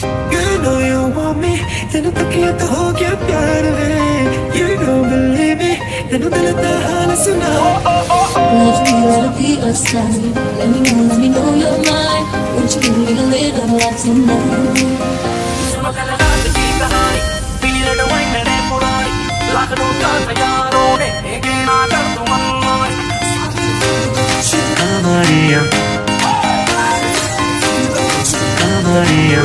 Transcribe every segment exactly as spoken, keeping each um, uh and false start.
You know you want me, तेनू तकिया तो हो गया प्यार वे. You don't believe me, तेनू दिल दा हाल सुना. Let me let be a sign. Let me know, let me know you're mine. Won't you give me a little light tonight? सुनो कल रात की कहानी, पीले डवाई मेरे पुरानी, लाख लोग तैयारों ने एक ना कर तुम मनमानी. Maria, Maria.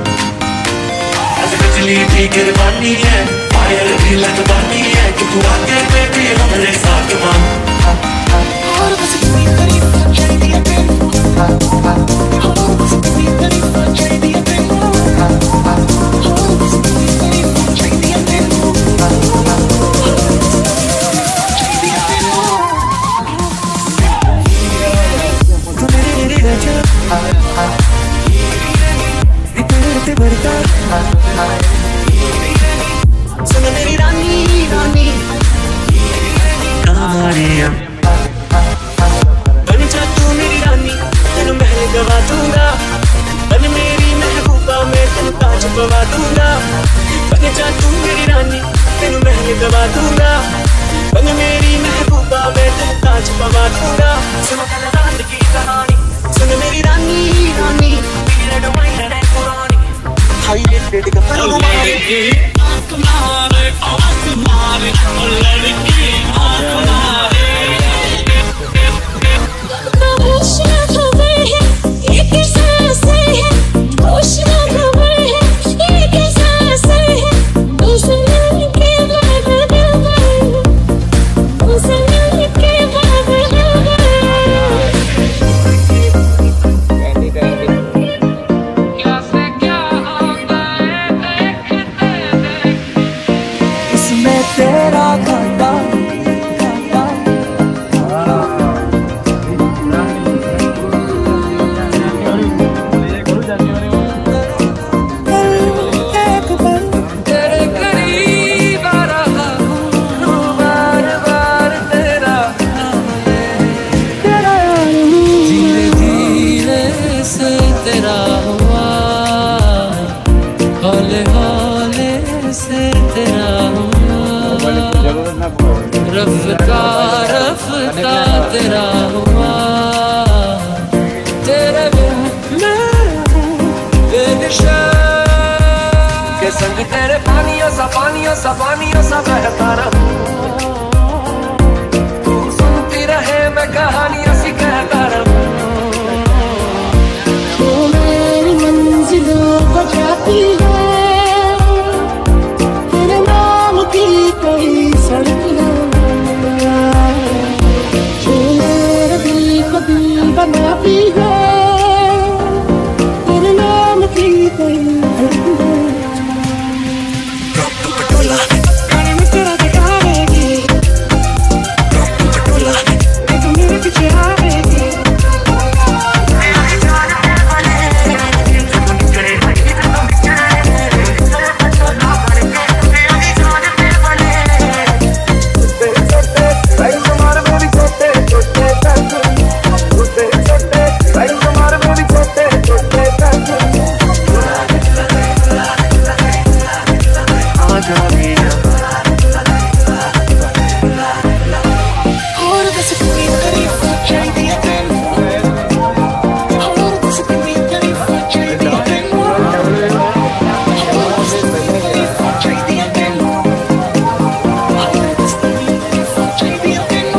ऐसे बिजली भी गिरवानी है, फायर भी लगवानी है, कि तू आके बेबी हमारे साथ मान. और बस इतनी तारीफ कर दिया तेरे, और बस इतनी तारीफ कर दिया तेरे, और बस इतनी तारीफ कर दिया तेरे, और बस इतनी तारीफ कर दिया तेरे. तू मेरी मेरी राजा, इतने बढ़ता. सुन मेरी रानी रानी, Maria. बन जा तू मेरी रानी, तेनू महल गवा दूंगा. बन मेरी महबूबा, मैं तेनू ताज पवा दूंगा. बन जा तू मेरी रानी, तेनू महल गवा दूंगा. बन मेरी महबूबा, मैं तेनू ताज पवा दूंगा. सुनो कल रात की कहानी, सुन मेरी रानी रानी, पीले डवाई मेरे पुरानी. हाई रेटेड कपड़ों लड़की आँख मारे, आँख मारे, लड़की आँख मारे. होश ना खबर है, ये कैसा असर है. होश ना खबर है, ये कैसा असर है. उसे मिलके बाद दिल भर, उसे मिलके बाद दिल भर. क्या से क्या होता है देखते देखते. इसमें तेरा घाटा घाटा. एक पल तेरे करीब आ रहा हूँ, बार बार तेरा नाम ले. तेरा धीरे धीरे से तेरा हुआ, हौले हौले से तेरा हुआ. रफ्ता रफ्ता तेरा हुआ. तेरे बिन मैं बेनिशान के संग तेरे पानियों सा पानियों सा पानियों सा बहता रहूं. तू सुनती रहे मैं कहानियां सी कहता रहूं. तू मेरी मंजिलों को जाती है, तेरे नाम की कोई सड़क ना. तू मेरे दिल को दिल बनाती है, तेरे नाम की कोई सड़क ना. गाने में तेरा दिखावेगी, तू मेरे पीछे आवेगी. और बस इतनी तारीफ कर दिया तेरे, और बस इतनी तारीफ कर दिया तेरे, और बस इतनी तारीफ कर दिया तेरे, और बस इतनी तारीफ कर दिया तेरे.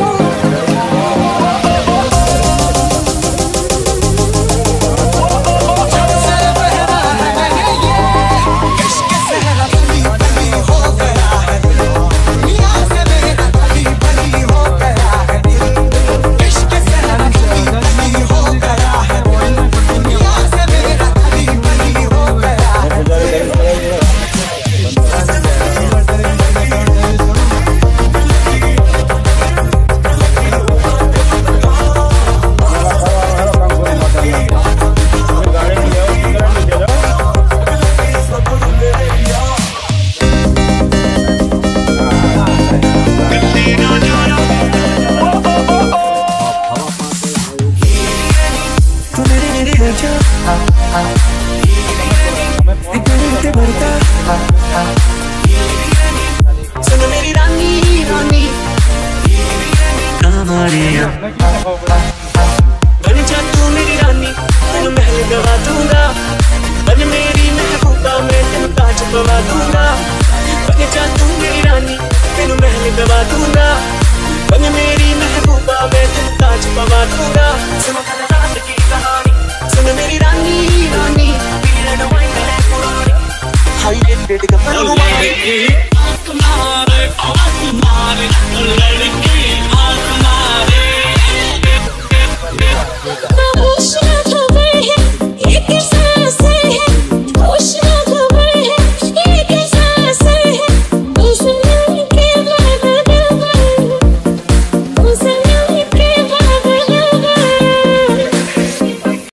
तू मेरी मेरी राजा, कहानियां। बन जा तू मेरी रानी, तेनू महल गवा दूंगा। बन मेरी महबूबा, मैं तेनू ताज पवा दूंगा। बन जा तू मेरी रानी, तेनू महल गवा दूंगा। बन मेरी महबूबा, मैं तेनू ताज पवा दूंगा। सुन कल रात की कहानी, सुन मेरी रानी रानी, पीरियड वाइन है पुरानी, हाई रेटेड कपड़े